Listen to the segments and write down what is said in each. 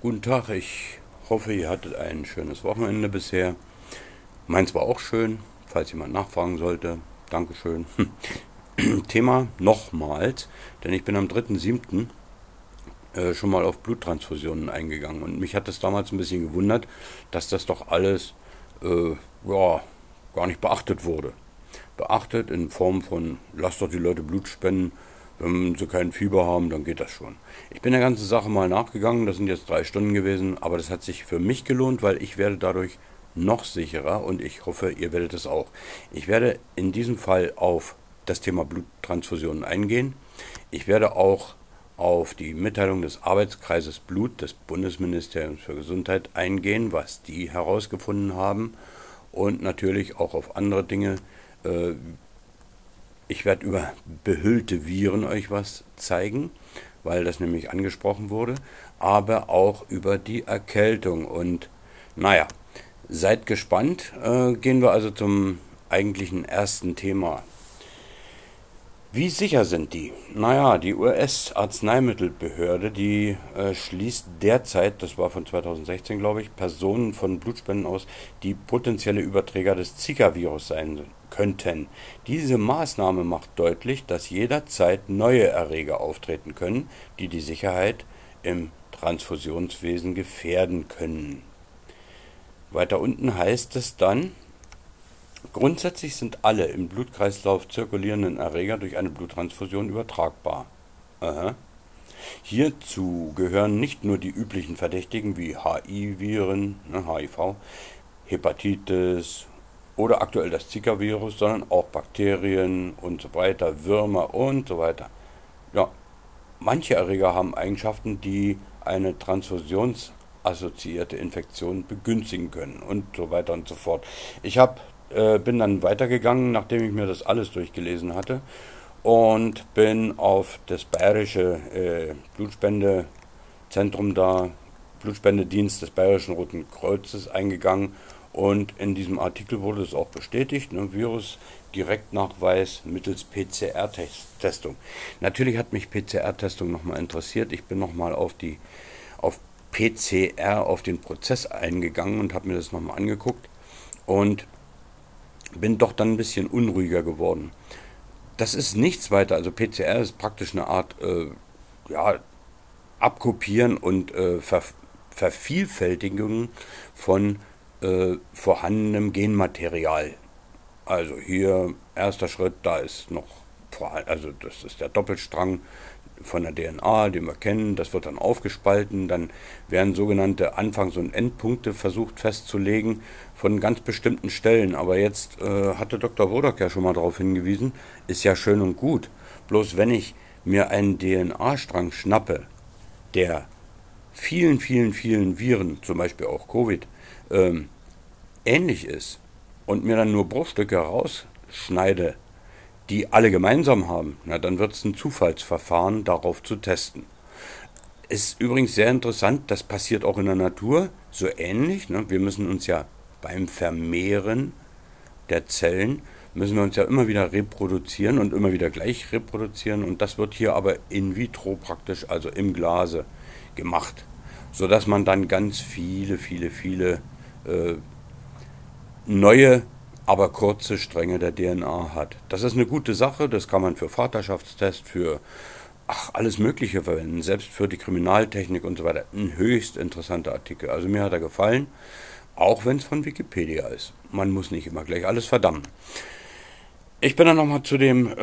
Guten Tag, ich hoffe, ihr hattet ein schönes Wochenende bisher. Meins war auch schön, falls jemand nachfragen sollte. Dankeschön. Thema nochmals, denn ich bin am 3.7. Schon mal auf Bluttransfusionen eingegangen und mich hat es damals ein bisschen gewundert, dass das doch alles ja, gar nicht beachtet wurde. Beachtet in Form von, lasst doch die Leute Blut spenden, wenn sie kein Fieber haben, dann geht das schon. Ich bin der ganzen Sache mal nachgegangen, das sind jetzt 3 Stunden gewesen, aber das hat sich für mich gelohnt, weil ich werde dadurch noch sicherer und ich hoffe, ihr werdet es auch. Ich werde in diesem Fall auf das Thema Bluttransfusionen eingehen. Ich werde auch auf die Mitteilung des Arbeitskreises Blut des Bundesministeriums für Gesundheit eingehen, was die herausgefunden haben und natürlich auch auf andere Dinge. Ich werde über behüllte Viren euch was zeigen, weil das nämlich angesprochen wurde, aber auch über die Erkältung. Und naja, seid gespannt. Gehen wir also zum eigentlichen ersten Thema. Wie sicher sind die? Naja, die US-Arzneimittelbehörde, die schließt derzeit, das war von 2016 glaube ich, Personen von Blutspenden aus, die potenzielle Überträger des Zika-Virus sein könnten. Diese Maßnahme macht deutlich, dass jederzeit neue Erreger auftreten können, die die Sicherheit im Transfusionswesen gefährden können. Weiter unten heißt es dann: Grundsätzlich sind alle im Blutkreislauf zirkulierenden Erreger durch eine Bluttransfusion übertragbar. Aha. Hierzu gehören nicht nur die üblichen Verdächtigen wie HIV-Viren, HIV, Hepatitis oder aktuell das Zika-Virus, sondern auch Bakterien und so weiter, Würmer und so weiter. Ja, manche Erreger haben Eigenschaften, die eine transfusionsassoziierte Infektion begünstigen können und so weiter und so fort. Bin dann weitergegangen, nachdem ich mir das alles durchgelesen hatte und bin auf das bayerische Blutspendezentrum da, Blutspendedienst des Bayerischen Roten Kreuzes eingegangen und in diesem Artikel wurde es auch bestätigt, Virus-Direktnachweis mittels PCR-Testung. Natürlich hat mich PCR-Testung nochmal interessiert. Ich bin nochmal auf PCR, auf den Prozess eingegangen und habe mir das nochmal angeguckt und bin doch dann ein bisschen unruhiger geworden. Das ist nichts weiter, also PCR ist praktisch eine Art Abkopieren und Vervielfältigung von vorhandenem Genmaterial. Also hier erster Schritt, da ist noch, also das ist der Doppelstrang von der DNA, den wir kennen, das wird dann aufgespalten, dann werden sogenannte Anfangs- und Endpunkte versucht festzulegen von ganz bestimmten Stellen, aber jetzt hatte Dr. Wodak ja schon mal darauf hingewiesen, ist ja schön und gut, bloß wenn ich mir einen DNA-Strang schnappe, der vielen, vielen, vielen Viren, zum Beispiel auch Covid, ähnlich ist und mir dann nur Bruchstücke herausschneide, die alle gemeinsam haben, na dann wird es ein Zufallsverfahren, darauf zu testen. Ist übrigens sehr interessant, das passiert auch in der Natur, so ähnlich. Ne? Wir müssen uns ja beim Vermehren der Zellen, müssen wir uns ja immer wieder reproduzieren und immer wieder gleich reproduzieren. Und das wird hier aber in vitro praktisch, also im Glase, gemacht. Sodass man dann ganz viele neue, aber kurze Stränge der DNA hat. Das ist eine gute Sache, das kann man für Vaterschaftstest, für alles Mögliche verwenden, selbst für die Kriminaltechnik und so weiter. Ein höchst interessanter Artikel. Also mir hat er gefallen, auch wenn es von Wikipedia ist. Man muss nicht immer gleich alles verdammen. Ich bin dann nochmal zu dem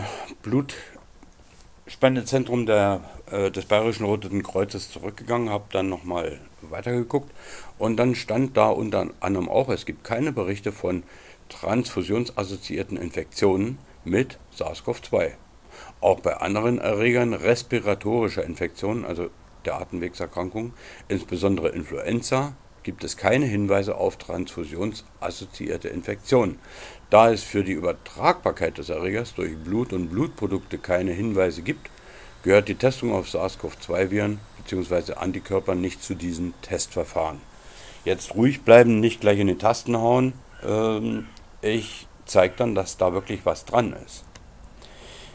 Blutspendezentrum des Bayerischen Roten Kreuzes zurückgegangen, habe dann nochmal weitergeguckt und dann stand da unter anderem auch, es gibt keine Berichte von transfusionsassoziierten Infektionen mit SARS-CoV-2. Auch bei anderen Erregern respiratorischer Infektionen, also der Atemwegserkrankungen, insbesondere Influenza, gibt es keine Hinweise auf transfusionsassoziierte Infektionen. Da es für die Übertragbarkeit des Erregers durch Blut und Blutprodukte keine Hinweise gibt, gehört die Testung auf SARS-CoV-2-Viren bzw. Antikörper nicht zu diesen Testverfahren. Jetzt ruhig bleiben, nicht gleich in die Tasten hauen. Ich zeige dann, dass da wirklich was dran ist.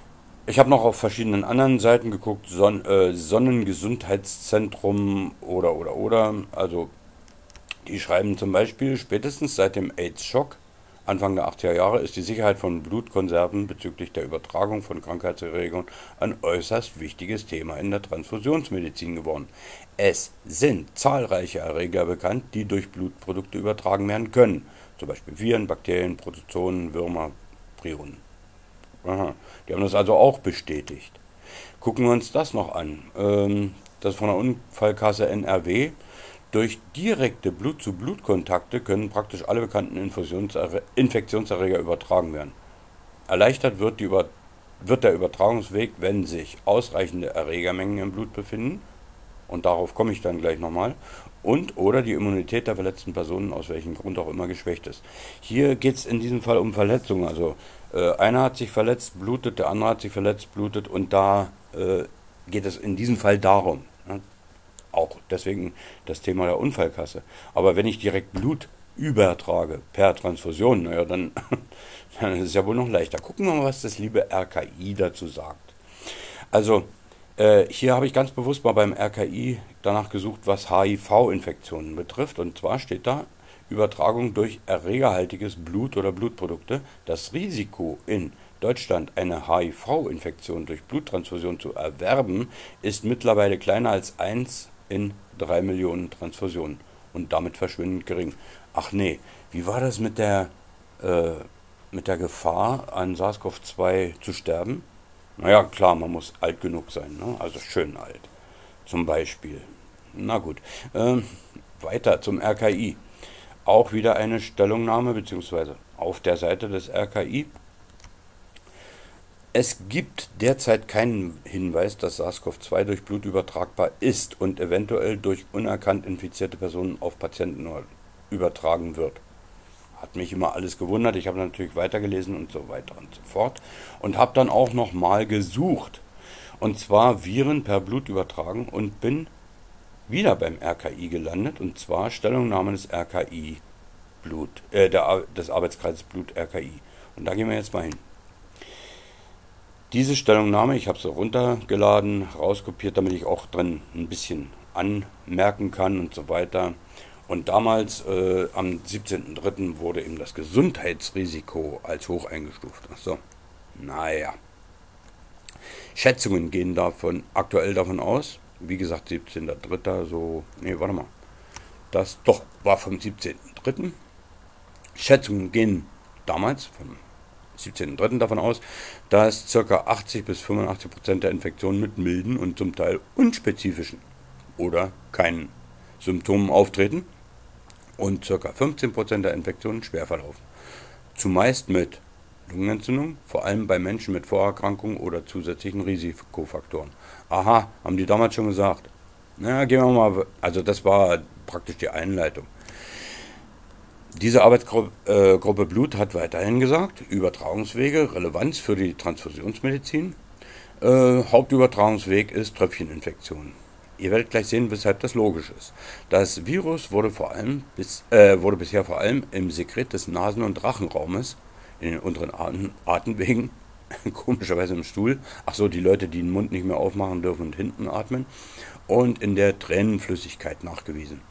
Ich habe noch auf verschiedenen anderen Seiten geguckt, Sonnengesundheitszentrum oder. Also die schreiben zum Beispiel, spätestens seit dem AIDS-Schock Anfang der 80er Jahre ist die Sicherheit von Blutkonserven bezüglich der Übertragung von Krankheitserregern ein äußerst wichtiges Thema in der Transfusionsmedizin geworden. Es sind zahlreiche Erreger bekannt, die durch Blutprodukte übertragen werden können, zum Beispiel Viren, Bakterien, Protozoen, Würmer, Prionen. Aha. Die haben das also auch bestätigt. Gucken wir uns das noch an. Das ist von der Unfallkasse NRW. Durch direkte Blut-zu-Blut-Kontakte können praktisch alle bekannten Infektionserreger übertragen werden. Erleichtert wird der Übertragungsweg, wenn sich ausreichende Erregermengen im Blut befinden, und darauf komme ich dann gleich nochmal, und oder die Immunität der verletzten Personen aus welchem Grund auch immer geschwächt ist. Hier geht es in diesem Fall um Verletzungen. Also einer hat sich verletzt, blutet, der andere hat sich verletzt, blutet, und da geht es in diesem Fall darum. Ne? Auch deswegen das Thema der Unfallkasse. Aber wenn ich direkt Blut übertrage per Transfusion, naja, dann ist es ja wohl noch leichter. Gucken wir mal, was das liebe RKI dazu sagt. Also, hier habe ich ganz bewusst mal beim RKI danach gesucht, was HIV-Infektionen betrifft. Und zwar steht da, Übertragung durch erregerhaltiges Blut oder Blutprodukte. Das Risiko in Deutschland, eine HIV-Infektion durch Bluttransfusion zu erwerben, ist mittlerweile kleiner als 1 in 3 Millionen Transfusionen und damit verschwindend gering. Ach nee, wie war das mit der Gefahr, an SARS-CoV-2 zu sterben? Naja, klar, man muss alt genug sein, ne? Also schön alt, zum Beispiel. Na gut, weiter zum RKI. Auch wieder eine Stellungnahme, beziehungsweise auf der Seite des RKI. Es gibt derzeit keinen Hinweis, dass SARS-CoV-2 durch Blut übertragbar ist und eventuell durch unerkannt infizierte Personen auf Patienten übertragen wird. Hat mich immer alles gewundert. Ich habe natürlich weitergelesen und so weiter und so fort. Und habe dann auch nochmal gesucht. Und zwar Viren per Blut übertragen und bin wieder beim RKI gelandet. Und zwar Stellungnahme des RKI des Arbeitskreises Blut RKI. Und da gehen wir jetzt mal hin. Diese Stellungnahme, ich habe sie runtergeladen, rauskopiert, damit ich auch drin ein bisschen anmerken kann und so weiter. Und damals, am 17.03. wurde eben das Gesundheitsrisiko als hoch eingestuft. Achso, naja. Schätzungen gehen aktuell davon aus, wie gesagt 17.03. so, nee, warte mal. Das doch war vom 17.03. Schätzungen gehen damals vom 17.03. davon aus, dass ca. 80-85% der Infektionen mit milden und zum Teil unspezifischen oder keinen Symptomen auftreten und ca. 15% der Infektionen schwer verlaufen. Zumeist mit Lungenentzündung, vor allem bei Menschen mit Vorerkrankungen oder zusätzlichen Risikofaktoren. Aha, haben die damals schon gesagt. Na, gehen wir mal, also das war praktisch die Einleitung. Diese Arbeitsgruppe Blut hat weiterhin gesagt, Übertragungswege, Relevanz für die Transfusionsmedizin. Hauptübertragungsweg ist Tröpfcheninfektion. Ihr werdet gleich sehen, weshalb das logisch ist. Das Virus wurde bisher vor allem im Sekret des Nasen- und Rachenraumes, in den unteren Atemwegen, komischerweise im Stuhl, achso, die Leute, die den Mund nicht mehr aufmachen dürfen und hinten atmen, und in der Tränenflüssigkeit nachgewiesen.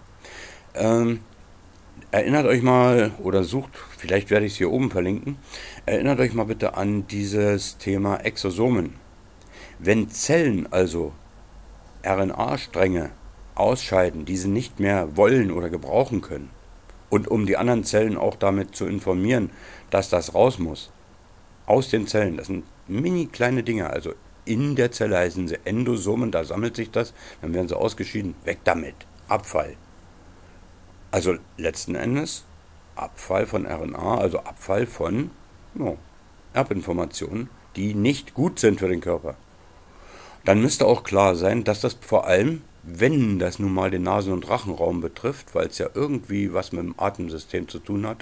Erinnert euch mal, oder sucht, vielleicht werde ich es hier oben verlinken, erinnert euch mal bitte an dieses Thema Exosomen. Wenn Zellen also RNA-Stränge ausscheiden, die sie nicht mehr wollen oder gebrauchen können, und um die anderen Zellen auch damit zu informieren, dass das raus muss, aus den Zellen, das sind mini kleine Dinge, also in der Zelle heißen sie Endosomen, da sammelt sich das, dann werden sie ausgeschieden, weg damit, Abfall. Also letzten Endes Abfall von RNA, also Abfall von Erbinformationen, die nicht gut sind für den Körper. Dann müsste auch klar sein, dass das vor allem, wenn das nun mal den Nasen- und Rachenraum betrifft, weil es ja irgendwie was mit dem Atemsystem zu tun hat,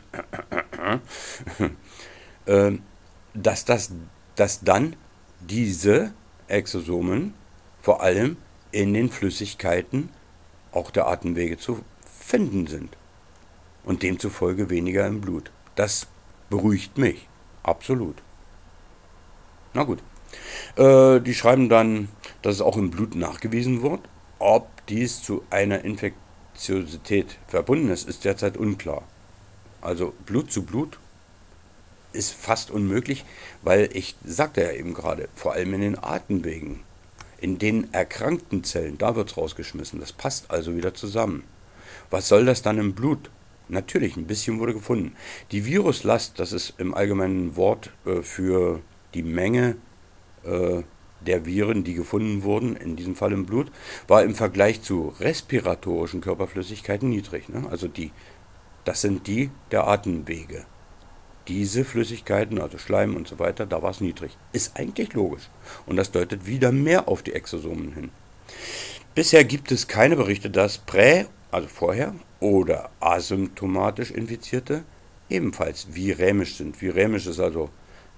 dass dann diese Exosomen vor allem in den Flüssigkeiten auch der Atemwege zu finden sind und demzufolge weniger im Blut. Das beruhigt mich, absolut. Na gut, Die schreiben dann, dass es auch im Blut nachgewiesen wird. Ob dies zu einer Infektiosität verbunden ist, ist derzeit unklar. Also Blut zu Blut ist fast unmöglich, weil ich sagte ja eben gerade, vor allem in den Atemwegen, in den erkrankten Zellen, da wird es rausgeschmissen. Das passt also wieder zusammen. Was soll das dann im Blut? Natürlich, ein bisschen wurde gefunden. Die Viruslast, das ist im allgemeinen Wort für die Menge der Viren, die gefunden wurden, in diesem Fall im Blut, war im Vergleich zu respiratorischen Körperflüssigkeiten niedrig. Ne? Also das sind die der Atemwege. Diese Flüssigkeiten, also Schleim und so weiter, da war es niedrig. Ist eigentlich logisch. Und das deutet wieder mehr auf die Exosomen hin. Bisher gibt es keine Berichte, dass also vorher, oder asymptomatisch Infizierte ebenfalls virämisch sind. Virämisch ist also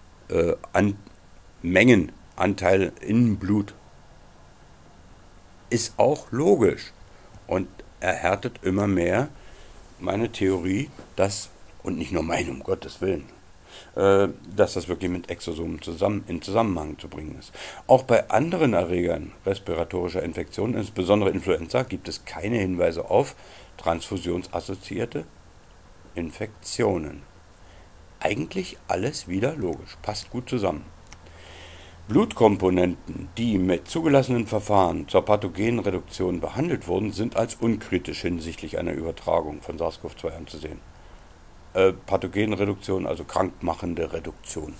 Mengenanteil im Blut. Ist auch logisch und erhärtet immer mehr meine Theorie, dass, und nicht nur meine, um Gottes Willen, dass das wirklich mit Exosomen in Zusammenhang zu bringen ist. Auch bei anderen Erregern respiratorischer Infektionen, insbesondere Influenza, gibt es keine Hinweise auf transfusionsassoziierte Infektionen. Eigentlich alles wieder logisch, passt gut zusammen. Blutkomponenten, die mit zugelassenen Verfahren zur Pathogenreduktion behandelt wurden, sind als unkritisch hinsichtlich einer Übertragung von SARS-CoV-2 anzusehen. Pathogenreduktion, also krankmachende Reduktion.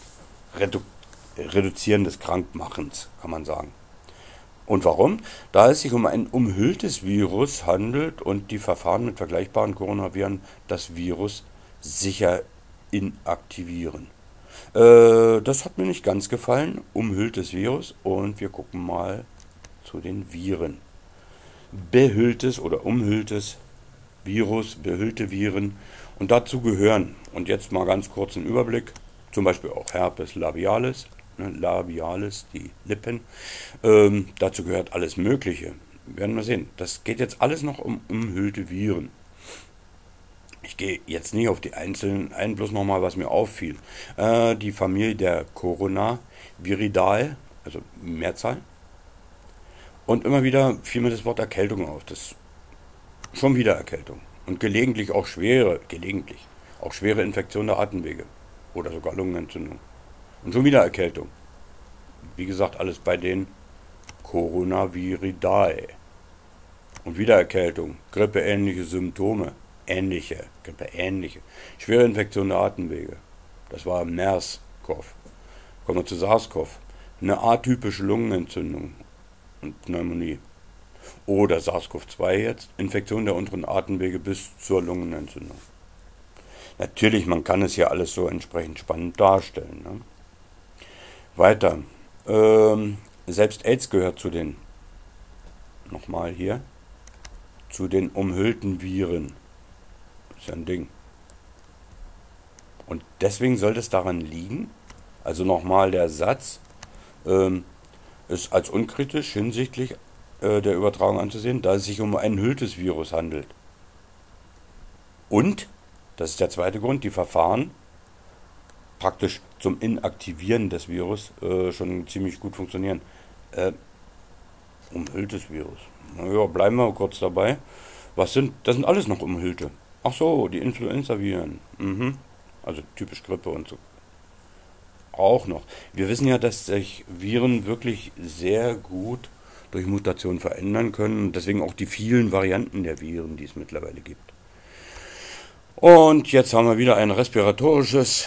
Reduzieren des Krankmachens, kann man sagen. Und warum? Da es sich um ein umhülltes Virus handelt und die Verfahren mit vergleichbaren Coronaviren das Virus sicher inaktivieren. Das hat mir nicht ganz gefallen, umhülltes Virus, und wir gucken mal zu den Viren. Behülltes oder umhülltes Virus, behüllte Viren, und dazu gehören, und jetzt mal ganz kurz einen Überblick, zum Beispiel auch Herpes labialis, labialis, die Lippen, dazu gehört alles Mögliche. Werden wir sehen. Das geht jetzt alles noch um umhüllte Viren. Ich gehe jetzt nicht auf die einzelnen ein, bloß nochmal, was mir auffiel. Die Familie der Coronaviridae, also Mehrzahl. Und immer wieder fiel mir das Wort Erkältung auf. Das schon wieder Erkältung. Und gelegentlich auch schwere Infektionen der Atemwege. Oder sogar Lungenentzündung. Und schon wieder Erkältung. Wie gesagt, alles bei den Coronaviridae. Und wieder Erkältung. Grippeähnliche Symptome. Grippeähnliche. Schwere Infektion der Atemwege. Das war MERS-CoV. Kommen wir zu SARS-CoV. Eine atypische Lungenentzündung und Pneumonie. Oder SARS-CoV-2 jetzt. Infektion der unteren Atemwege bis zur Lungenentzündung. Natürlich, man kann es ja alles so entsprechend spannend darstellen. Ne? Weiter. Selbst AIDS gehört zu den, nochmal hier, zu den umhüllten Viren. Das ist ja ein Ding. Und deswegen sollte es daran liegen, also nochmal der Satz, ist als unkritisch hinsichtlich der Übertragung anzusehen, da es sich um ein hülltes Virus handelt. Und, das ist der zweite Grund, die Verfahren praktisch zum Inaktivieren des Virus schon ziemlich gut funktionieren. Umhülltes Virus. Naja, bleiben wir kurz dabei. Das sind alles noch umhüllte. Ach so, die Influenza-Viren. Also typisch Grippe und so. Auch noch. Wir wissen ja, dass sich Viren wirklich sehr gut durch Mutationen verändern können. Deswegen auch die vielen Varianten der Viren, die es mittlerweile gibt. Und jetzt haben wir wieder ein respiratorisches,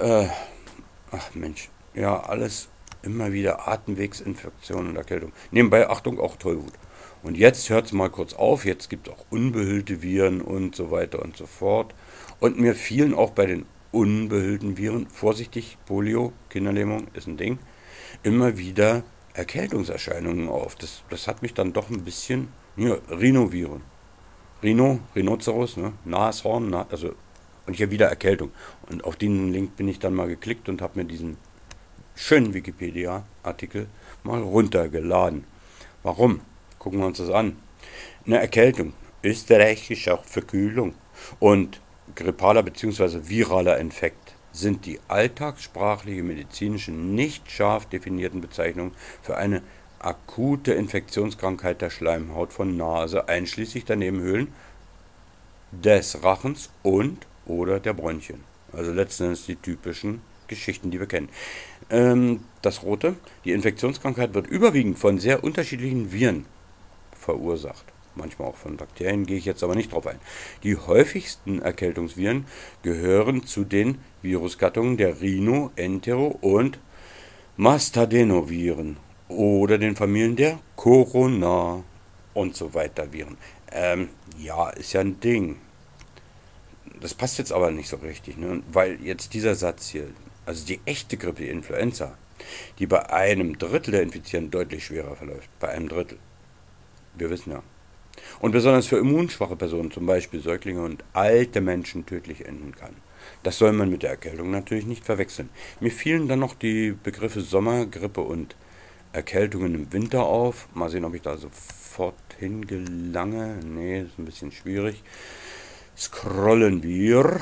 alles immer wieder Atemwegsinfektionen und Erkältung. Nebenbei, Achtung, auch Tollwut. Und jetzt hört es mal kurz auf, jetzt gibt es auch unbehüllte Viren und so weiter und so fort. Und mir fielen auch bei den unbehüllten Viren, vorsichtig, Polio, Kinderlähmung ist ein Ding, immer wieder Erkältungserscheinungen auf. Das hat mich dann doch ein bisschen, Rhinoviren. Rhinoceros, ne? Nashorn, und hier wieder Erkältung. Und auf den Link bin ich dann mal geklickt und habe mir diesen schönen Wikipedia-Artikel mal runtergeladen. Warum? Gucken wir uns das an. Eine Erkältung, österreichisch auch Verkühlung und grippaler bzw. viraler Infekt sind die alltagssprachliche medizinische nicht scharf definierten Bezeichnungen für eine akute Infektionskrankheit der Schleimhaut von Nase, einschließlich der Nebenhöhlen des Rachens und oder der Bronchien. Also letzten Endes die typischen Geschichten, die wir kennen. Das Rote, die Infektionskrankheit wird überwiegend von sehr unterschiedlichen Viren verursacht. Manchmal auch von Bakterien, gehe ich jetzt aber nicht drauf ein. Die häufigsten Erkältungsviren gehören zu den Virusgattungen der Rhino-, Entero- und Mastadenoviren oder den Familien der Corona und so weiter Viren. Ja, ist ja ein Ding. Das passt jetzt aber nicht so richtig, ne? Weil jetzt dieser Satz hier, also die echte Grippe, die Influenza, die bei einem Drittel der Infizierten deutlich schwerer verläuft. Bei einem Drittel. Wir wissen ja. Und besonders für immunschwache Personen, zum Beispiel Säuglinge und alte Menschen, tödlich enden kann. Das soll man mit der Erkältung natürlich nicht verwechseln. Mir fielen dann noch die Begriffe Sommergrippe und Erkältungen im Winter auf. Mal sehen, ob ich da sofort hingelange. Nee, ist ein bisschen schwierig. Scrollen wir.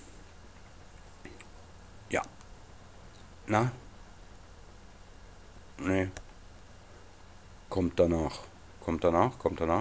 Ja. Na? Nee. Kommt danach. Kommt danach, kommt danach.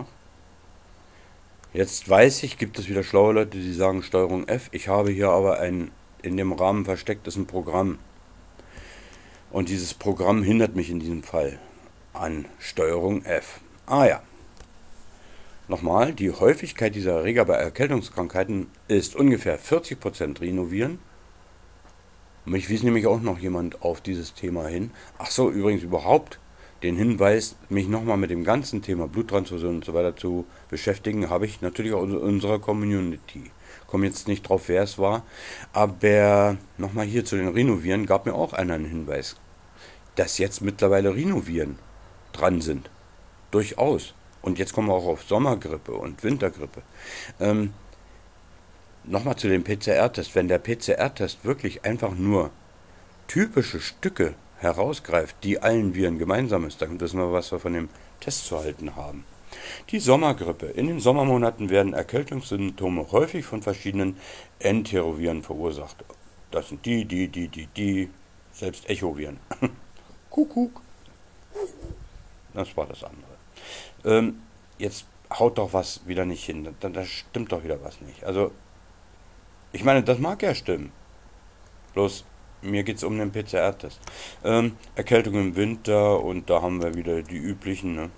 Jetzt weiß ich, gibt es wieder schlaue Leute, die sagen Steuerung F. Ich habe hier aber ein in dem Rahmen verstecktes ein Programm. Und dieses Programm hindert mich in diesem Fall an Steuerung F. Ah ja. Nochmal, die Häufigkeit dieser Erreger bei Erkältungskrankheiten ist ungefähr 40% Rhinoviren. Mich wies nämlich auch noch jemand auf dieses Thema hin. Ach so, übrigens überhaupt den Hinweis, mich nochmal mit dem ganzen Thema Bluttransfusion und so weiter zu beschäftigen, habe ich natürlich auch in unserer Community. Komme jetzt nicht drauf, wer es war, aber nochmal hier zu den Rhinoviren gab mir auch einer einen Hinweis, dass jetzt mittlerweile Rhinoviren dran sind. Durchaus. Und jetzt kommen wir auch auf Sommergrippe und Wintergrippe. Nochmal zu dem PCR-Test. Wenn der PCR-Test wirklich einfach nur typische Stücke herausgreift, die allen Viren gemeinsam ist, dann wissen wir, was wir von dem Test zu halten haben. Die Sommergrippe. In den Sommermonaten werden Erkältungssymptome häufig von verschiedenen Enteroviren verursacht. Das sind die, selbst Echoviren. Kuckuck. Das war das andere. Jetzt haut doch was wieder nicht hin. Da stimmt doch wieder was nicht. Also, ich meine, das mag ja stimmen. Bloß, mir geht es um den PCR-Test. Erkältung im Winter und da haben wir wieder die üblichen, ne?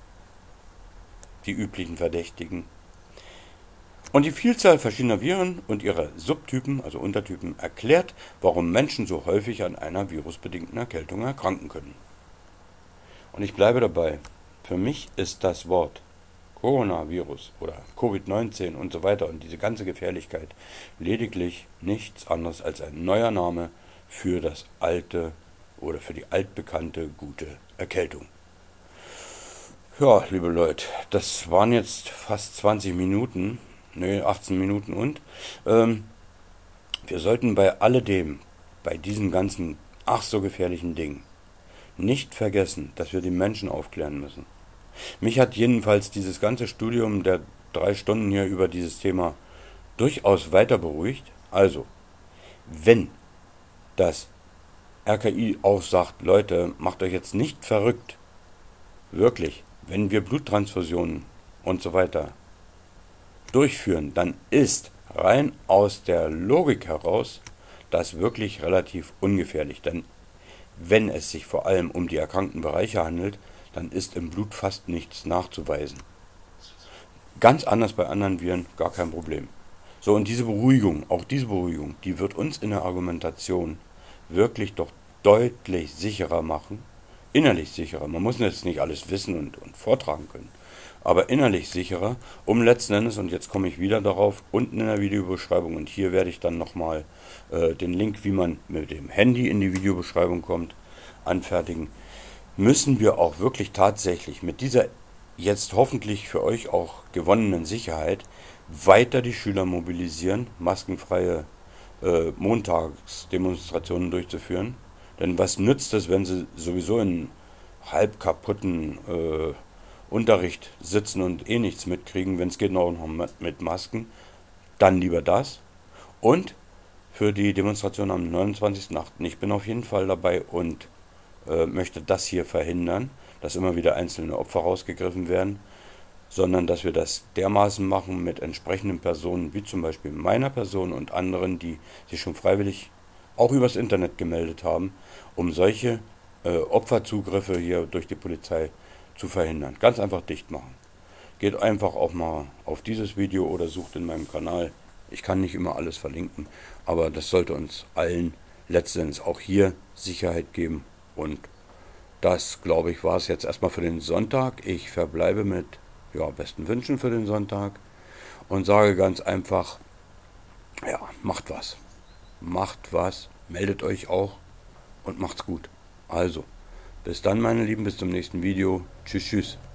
Die üblichen Verdächtigen. Und die Vielzahl verschiedener Viren und ihrer Subtypen, also Untertypen, erklärt, warum Menschen so häufig an einer virusbedingten Erkältung erkranken können. Und ich bleibe dabei. Für mich ist das Wort Coronavirus oder Covid-19 und so weiter und diese ganze Gefährlichkeit lediglich nichts anderes als ein neuer Name für das alte oder für die altbekannte gute Erkältung. Ja, liebe Leute, das waren jetzt fast 20 Minuten, 18 Minuten und wir sollten bei alledem, bei diesen ganzen ach so gefährlichen Dingen, nicht vergessen, dass wir die Menschen aufklären müssen. Mich hat jedenfalls dieses ganze Studium der 3 Stunden hier über dieses Thema durchaus weiter beruhigt. Also, wenn das RKI auch sagt, Leute, macht euch jetzt nicht verrückt, wirklich, wenn wir Bluttransfusionen und so weiter durchführen, dann ist rein aus der Logik heraus das wirklich relativ ungefährlich. Denn wenn es sich vor allem um die erkrankten Bereiche handelt, dann ist im Blut fast nichts nachzuweisen. Ganz anders bei anderen Viren, gar kein Problem. So, und diese Beruhigung, auch diese Beruhigung, die wird uns in der Argumentation wirklich doch deutlich sicherer machen, innerlich sicherer. Man muss jetzt nicht alles wissen und vortragen können, aber innerlich sicherer, um letzten Endes, und jetzt komme ich wieder darauf, unten in der Videobeschreibung, und hier werde ich dann nochmal den Link, wie man mit dem Handy in die Videobeschreibung kommt, anfertigen, müssen wir auch wirklich tatsächlich mit dieser jetzt hoffentlich für euch auch gewonnenen Sicherheit weiter die Schüler mobilisieren, maskenfreie Montagsdemonstrationen durchzuführen. Denn was nützt es, wenn sie sowieso in halb kaputten Unterricht sitzen und eh nichts mitkriegen, wenn es geht noch mit Masken? Dann lieber das. Und für die Demonstration am 29.08. Ich bin auf jeden Fall dabei und möchte das hier verhindern, dass immer wieder einzelne Opfer rausgegriffen werden, sondern dass wir das dermaßen machen mit entsprechenden Personen, wie zum Beispiel meiner Person und anderen, die sich schon freiwillig auch übers Internet gemeldet haben, um solche Opferzugriffe hier durch die Polizei zu verhindern. Ganz einfach dicht machen. Geht einfach auch mal auf dieses Video oder sucht in meinem Kanal. Ich kann nicht immer alles verlinken, aber das sollte uns allen letztendlich auch hier Sicherheit geben. Und das, glaube ich, war es jetzt erstmal für den Sonntag. Ich verbleibe mit besten Wünschen für den Sonntag und sage ganz einfach, ja, macht was. Macht was, meldet euch auch und macht's gut. Also, bis dann, meine Lieben, bis zum nächsten Video. Tschüss, tschüss.